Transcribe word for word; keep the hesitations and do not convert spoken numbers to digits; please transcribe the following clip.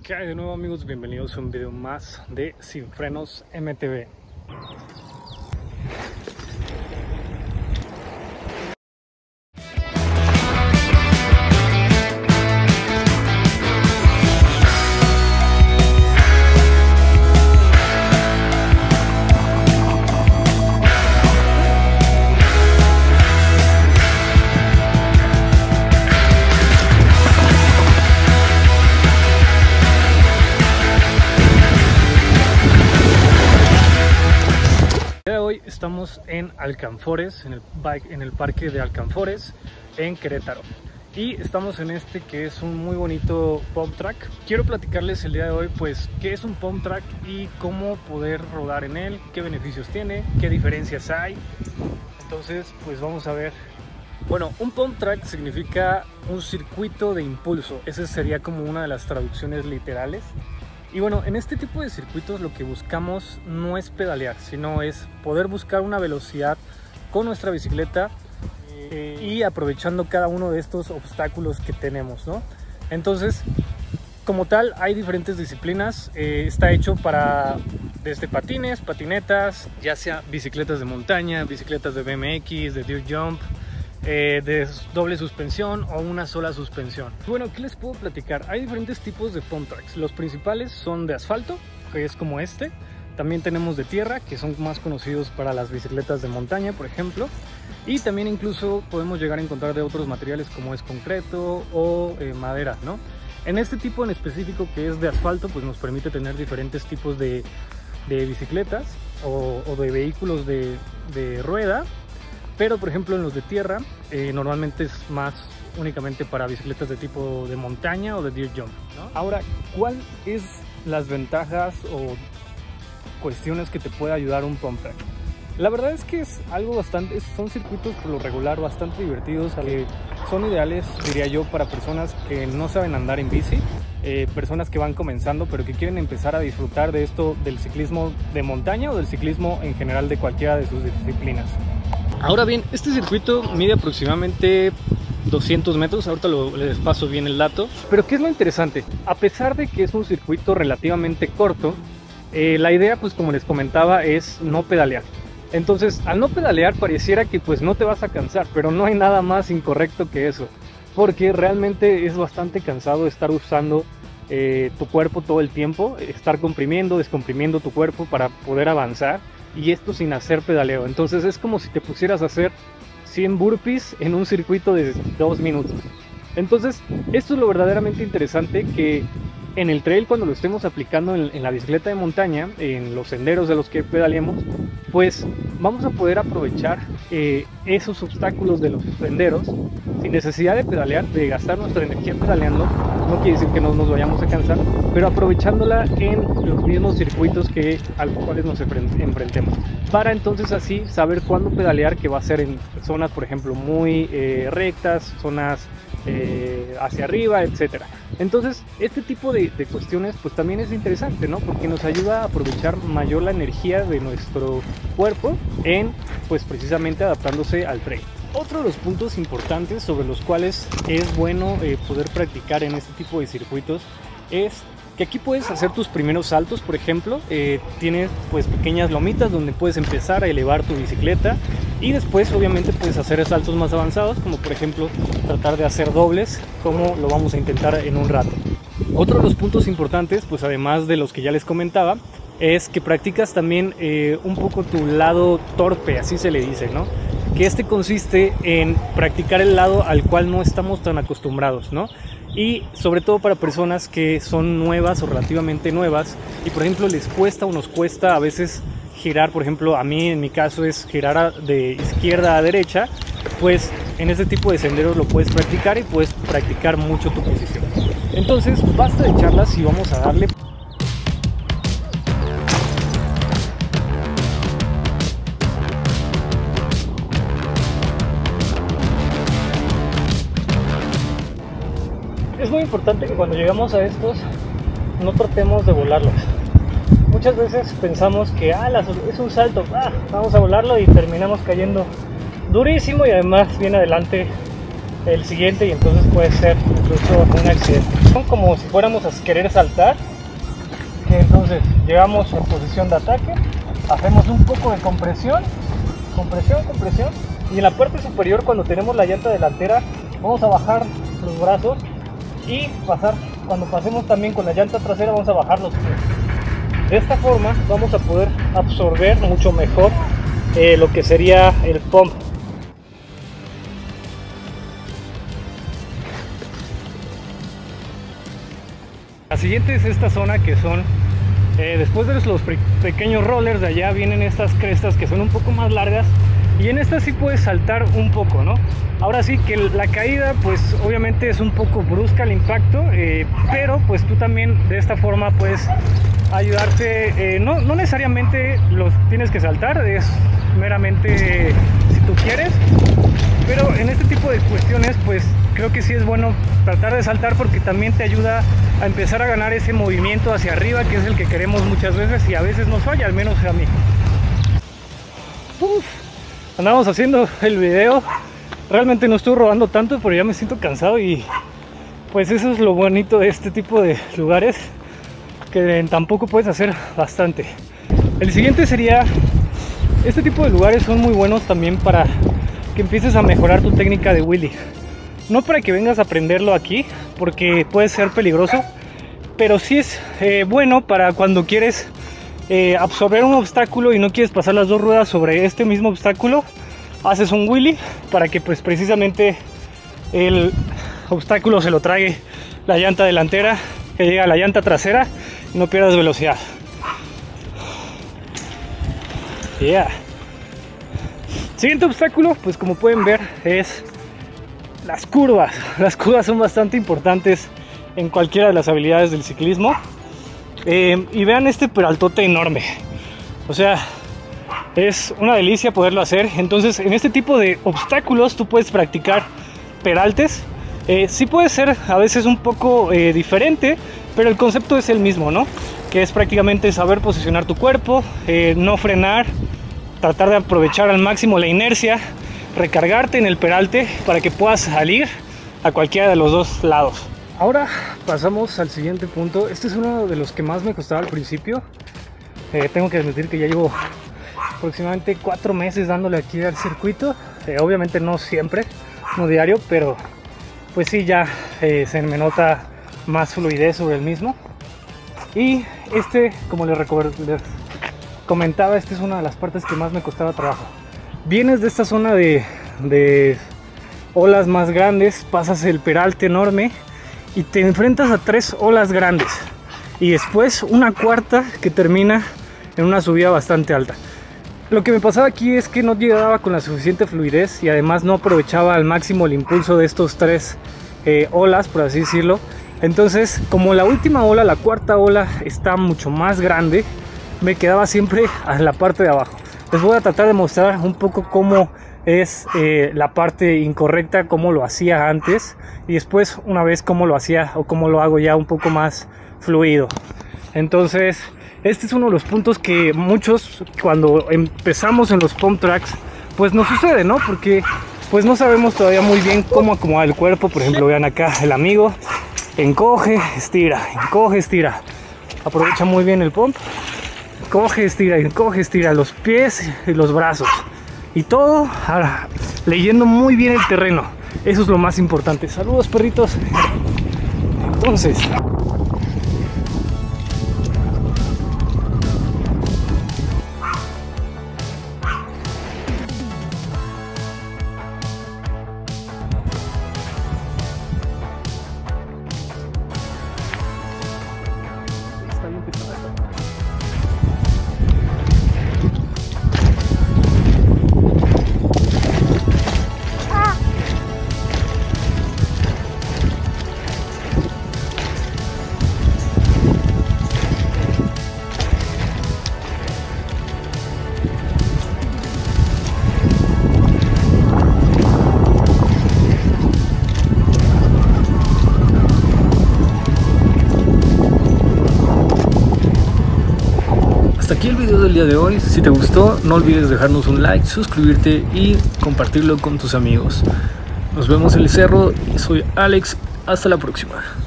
¿Qué hay de nuevo, amigos? Bienvenidos a un video más de Sin Frenos M T V. Hoy estamos en Alcanfores, en el, bike, en el parque de Alcanfores, en Querétaro. Y estamos en este que es un muy bonito pump track. Quiero platicarles el día de hoy pues qué es un pump track y cómo poder rodar en él, qué beneficios tiene, qué diferencias hay. Entonces pues vamos a ver. Bueno, un pump track significa un circuito de impulso. Esa sería como una de las traducciones literales. Y bueno, en este tipo de circuitos lo que buscamos no es pedalear, sino es poder buscar una velocidad con nuestra bicicleta eh, y aprovechando cada uno de estos obstáculos que tenemos, ¿no? Entonces, como tal, hay diferentes disciplinas. Eh, está hecho para desde patines, patinetas, ya sea bicicletas de montaña, bicicletas de B M X, de dirt jump, Eh, de doble suspensión o una sola suspensión. Bueno, ¿qué les puedo platicar? Hay diferentes tipos de pump tracks. Los principales son de asfalto, que es como este. También tenemos de tierra, que son más conocidos para las bicicletas de montaña, por ejemplo. Y también incluso podemos llegar a encontrar de otros materiales como es concreto o eh, madera, ¿no? En este tipo en específico, que es de asfalto, pues nos permite tener diferentes tipos de, de bicicletas o, o de vehículos de, de rueda. Pero por ejemplo en los de tierra eh, normalmente es más únicamente para bicicletas de tipo de montaña o de dirt jump, ¿no? Ahora, ¿cuál es las ventajas o cuestiones que te puede ayudar un pump track? La verdad es que es algo bastante, son circuitos por lo regular bastante divertidos, que son ideales, diría yo, para personas que no saben andar en bici, eh, personas que van comenzando pero que quieren empezar a disfrutar de esto, del ciclismo de montaña o del ciclismo en general de cualquiera de sus disciplinas. Ahora bien, este circuito mide aproximadamente doscientos metros, ahorita lo, les paso bien el dato. Pero ¿qué es lo interesante? A pesar de que es un circuito relativamente corto, eh, la idea, pues como les comentaba, es no pedalear. Entonces, al no pedalear pareciera que pues no te vas a cansar, pero no hay nada más incorrecto que eso. Porque realmente es bastante cansado estar usando eh, tu cuerpo todo el tiempo, estar comprimiendo, descomprimiendo tu cuerpo para poder avanzar. Y esto sin hacer pedaleo. Entonces es como si te pusieras a hacer cien burpees en un circuito de dos minutos. Entonces esto es lo verdaderamente interesante, que en el trail, cuando lo estemos aplicando en, en la bicicleta de montaña, en los senderos de los que pedaleemos, pues vamos a poder aprovechar eh, esos obstáculos de los senderos sin necesidad de pedalear, de gastar nuestra energía pedaleando. No quiere decir que no nos vayamos a cansar, pero aprovechándola en los mismos circuitos que, a los cuales nos enfrentemos, para entonces así saber cuándo pedalear, que va a ser en zonas, por ejemplo, muy eh, rectas, zonas eh, hacia arriba, etcétera. Entonces este tipo de, de cuestiones pues también es interesante, ¿no? Porque nos ayuda a aprovechar mayor la energía de nuestro cuerpo en, pues precisamente adaptándose al trail. Otro de los puntos importantes sobre los cuales es bueno eh, poder practicar en este tipo de circuitos es que aquí puedes hacer tus primeros saltos. Por ejemplo, eh, tienes pues pequeñas lomitas donde puedes empezar a elevar tu bicicleta, y después obviamente puedes hacer saltos más avanzados, como por ejemplo tratar de hacer dobles, como lo vamos a intentar en un rato. Otro de los puntos importantes, pues además de los que ya les comentaba, es que practicas también eh, un poco tu lado torpe, así se le dice, ¿no? Que este consiste en practicar el lado al cual no estamos tan acostumbrados, ¿no? Y sobre todo para personas que son nuevas o relativamente nuevas y por ejemplo les cuesta o nos cuesta a veces girar. Por ejemplo, a mí en mi caso es girar de izquierda a derecha, pues en este tipo de senderos lo puedes practicar y puedes practicar mucho tu posición. Entonces basta de charlas y vamos a darle. Es muy importante que cuando llegamos a estos no tratemos de volarlos. Muchas veces pensamos que ah, es un salto, ah, vamos a volarlo, y terminamos cayendo durísimo, y además viene adelante el siguiente y entonces puede ser incluso un accidente. Son como si fuéramos a querer saltar, que entonces llegamos en posición de ataque, hacemos un poco de compresión, compresión, compresión, y en la parte superior, cuando tenemos la llanta delantera, vamos a bajar los brazos y pasar, cuando pasemos también con la llanta trasera, vamos a bajar los pies. De esta forma vamos a poder absorber mucho mejor eh, lo que sería el pump. La siguiente es esta zona que son, eh, después de los pequeños rollers de allá vienen estas crestas que son un poco más largas, y en esta sí puedes saltar un poco, ¿no? Ahora sí que la caída pues obviamente es un poco brusca el impacto, eh, pero pues tú también de esta forma puedes ayudarte, eh, no, no necesariamente los tienes que saltar, es meramente si tú quieres, pero en este tipo de cuestiones pues creo que sí es bueno tratar de saltar, porque también te ayuda a empezar a ganar ese movimiento hacia arriba, que es el que queremos muchas veces y a veces nos falla, al menos a mí. Uf, andamos haciendo el video, realmente no estoy rodando tanto, pero ya me siento cansado, y pues eso es lo bonito de este tipo de lugares, que tampoco puedes hacer bastante. El siguiente sería, este tipo de lugares son muy buenos también para que empieces a mejorar tu técnica de wheelie. No para que vengas a aprenderlo aquí, porque puede ser peligroso, pero sí es eh, bueno para cuando quieres eh, absorber un obstáculo y no quieres pasar las dos ruedas sobre este mismo obstáculo. Haces un wheelie para que pues precisamente el obstáculo se lo trague la llanta delantera, que llegue a la llanta trasera y no pierdas velocidad. Yeah. Siguiente obstáculo, pues como pueden ver, es las curvas. Las curvas son bastante importantes en cualquiera de las habilidades del ciclismo. Eh, y vean este peraltote enorme. O sea, es una delicia poderlo hacer. Entonces, en este tipo de obstáculos tú puedes practicar peraltes. Eh, sí puede ser a veces un poco eh, diferente, pero el concepto es el mismo, ¿no? Que es prácticamente saber posicionar tu cuerpo, eh, no frenar, tratar de aprovechar al máximo la inercia, recargarte en el peralte para que puedas salir a cualquiera de los dos lados. Ahora pasamos al siguiente punto. Este es uno de los que más me costaba al principio. Eh, tengo que admitir que ya llevo aproximadamente cuatro meses dándole aquí al circuito. Eh, obviamente no siempre, no diario, pero pues sí, ya eh, se me nota más fluidez sobre el mismo. Y este, como les, les comentaba, esta es una de las partes que más me costaba trabajo. Vienes de esta zona de, de olas más grandes, pasas el peralte enorme y te enfrentas a tres olas grandes y después una cuarta que termina en una subida bastante alta. Lo que me pasaba aquí es que no llegaba con la suficiente fluidez y además no aprovechaba al máximo el impulso de estos tres eh, olas, por así decirlo. Entonces, como la última ola, la cuarta ola, está mucho más grande, me quedaba siempre a la parte de abajo. Les voy a tratar de mostrar un poco cómo es eh, la parte incorrecta, cómo lo hacía antes, y después una vez cómo lo hacía o cómo lo hago ya un poco más fluido. Entonces, este es uno de los puntos que muchos, cuando empezamos en los pump tracks, pues nos sucede, ¿no? Porque pues no sabemos todavía muy bien cómo acomodar el cuerpo. Por ejemplo, vean acá el amigo, encoge, estira, encoge, estira, aprovecha muy bien el pump. Coge, estira, encoge, estira los pies y los brazos. Y todo ahora, leyendo muy bien el terreno. Eso es lo más importante. Saludos, perritos. Entonces... Está bien pesada. Hasta aquí el video del día de hoy. Si te gustó, no olvides dejarnos un like, suscribirte y compartirlo con tus amigos. Nos vemos en el cerro. Soy Alex. Hasta la próxima.